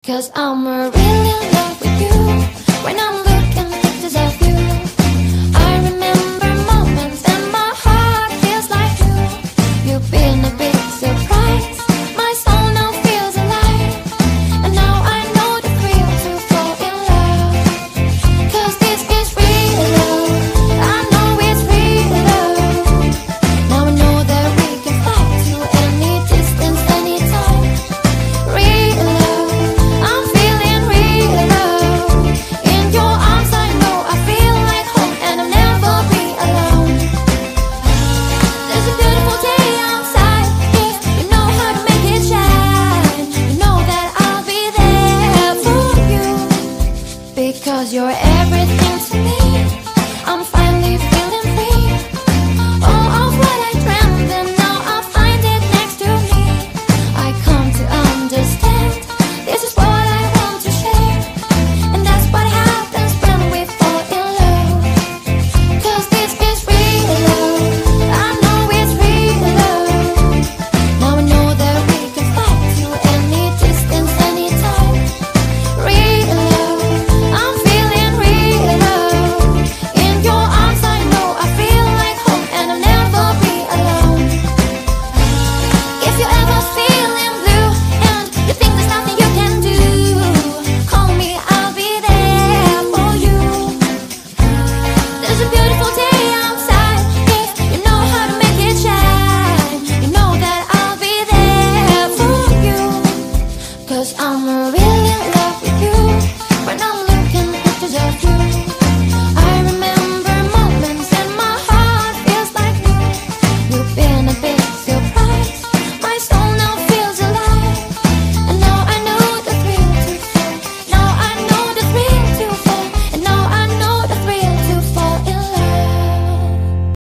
'Cause I'm really in love with you. When I'm looking at pictures of you, I remember moments and my heart feels like you. You've been a big surprise. My soul now feels alive. And now I know the thrill to fall in love. 'Cause this is real love. I know it's real love. Now I know that we can fly to any distance, anytime. Real love. I'm feeling real love. In your arms I know I feel like home, and I'll never be alone. There's a beautiful day outside. If you know how to make it shine, you know that I'll be there for you. Because you're everything to me. I'm finally feeling free. All of what I dreamed, and now I find it next to me. I come to understand. This is what I want to share. And that's what happens when we fall in love. 'Cause this is real love. I know it's real love. Now I know that we can fly to any distance, anytime. Real love. I'm feeling real love. In your arms I know I feel like home, and I'll never be alone. If you're ever feeling blue and you think there's nothing you can do, call me, I'll be there for you. There's a beautiful day outside. If you know how to make it shine, you know that I'll be there for you. 'Cause I'm really in love with you.